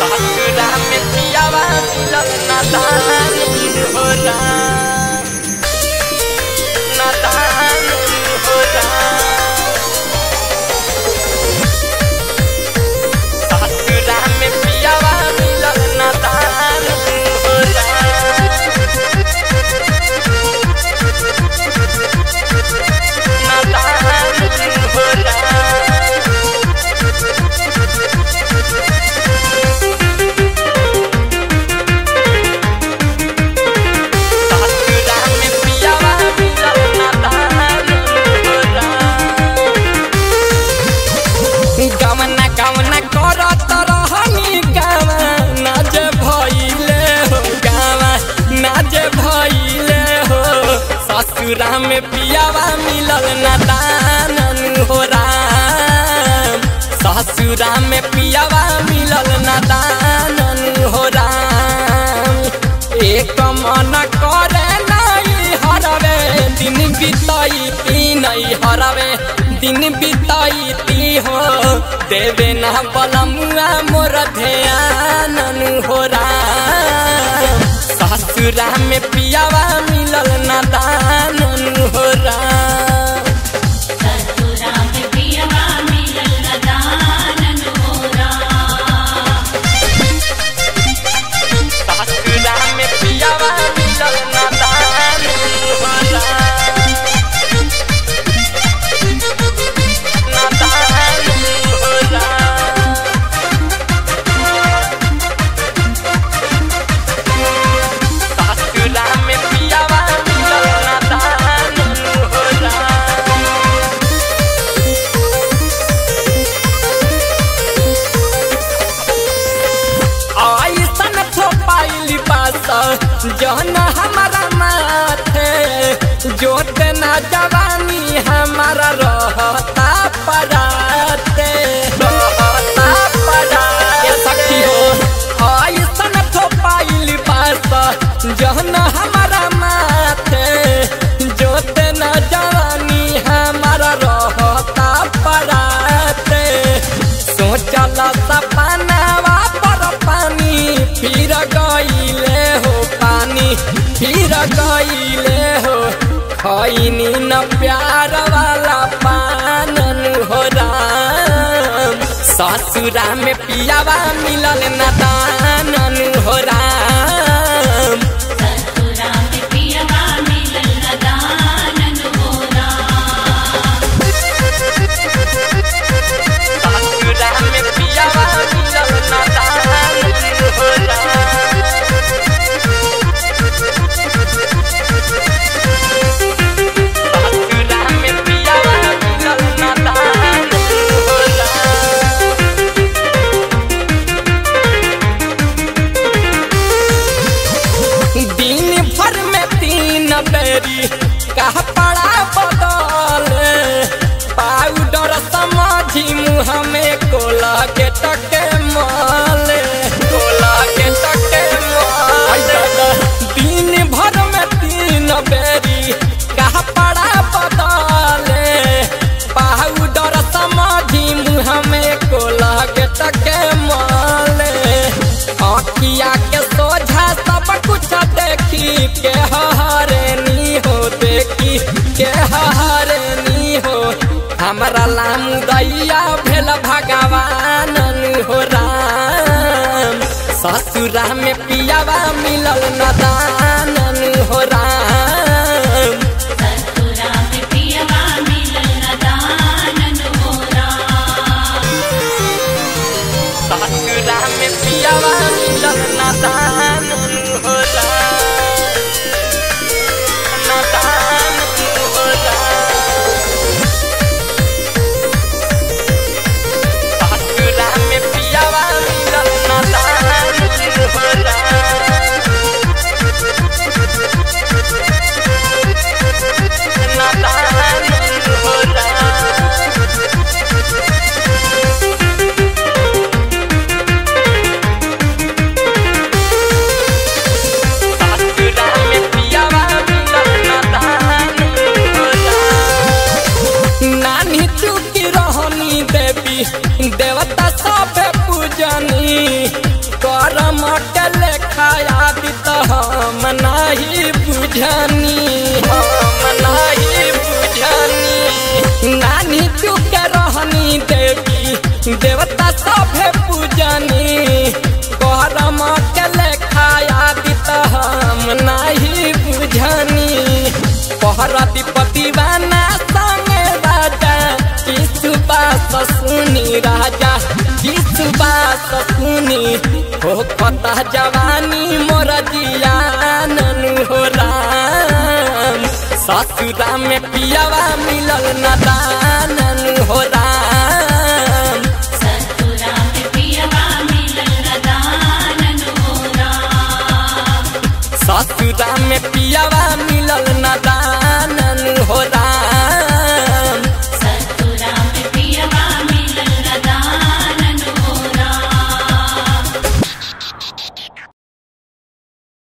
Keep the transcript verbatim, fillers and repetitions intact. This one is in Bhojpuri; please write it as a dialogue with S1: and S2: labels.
S1: ससुरा में पियावा मिलल नादान हो राम, नादान हो राम। ससुरा में पियावा मिलल नादान हो राम, नादान हो राम। गवना गवना करत रहनी गावा नाज भइले हो, गावा नाज भइले हो। ससुरा में पियावा मिलल नादान हो राम, ससुरा में पियावा मिलल नादान हो राम। एक मन करे नहीं हरवे दिन बिताई नहीं हरवे दिन बिताई हो, देवे ना बलमुआ मोर ध्यान हो राम। ससुरा में पियावा मिलल नादान हो राम,
S2: ससुरा में पियावा मिलल नादान हो राम।
S1: ससुरा में पियावा मिलल नादान हो राम, नादान हो राम। ससुरा में पियावा मिलल नादान हो राम। ऐसन थोपाइली बात जौन हमारा माथे, जोत ना जवानी हमारा रहता पराते, रहता पराते सखी हो। ऐसन थोपाइली बात जौन हमारा माथे, जोत ना जवानी हमारा रहता पराते। सोचल सपनावा पर पानी फिर गईले हो, पानी फिर गईले हो। खैनी न प्यार वाला पानन हो राम, ससुरा में पियावा मिलल नादान हो राम।
S2: ससुरा में पियावा मिलल नादान हो राम।
S1: ससुरा में पियावा मिलल नादान हो राम। ससुरा में पियावा मिलल नादान हो राम। दिन भर में तीन बेरी कह पड़ा बदल, पाउडर समझी मुँह में कोला के टके माले, कोला के टके माले। दिन भर में तीन बेरी कह पड़ा बदल, पाउडर समझी मुँह में कोला के टके माले। आँखिया के सोझा सब कुछ देखी के हरनी हो, देखी के हरनी हो। हमरा लाम दैया भेल भगवान हो राम, ससुरा में पियावा मिलल नादान हो राम।
S2: ससुरा में पियावा मिलल नादान हो राम।
S1: ससुरा में पियावा मिलल नादान हो राम, नादान हो राम। ससुरा में पियावा मिलल नादान हो राम, नादान हो राम। देवता सब पूजनी हम नहीं बुझनी हम नहीं बुझनी नानी तू के रहनी देवी देवता सभे पूजनी गहरम के लेखाया दित हम नहीं बुझनी पहरतिपति बना संगे राजा किसु बात सुनी राजा किसु बात सुनी हो कता जवानी मोर जियानन हो राम ससुरा में पियावा मिलल न दानन हो राम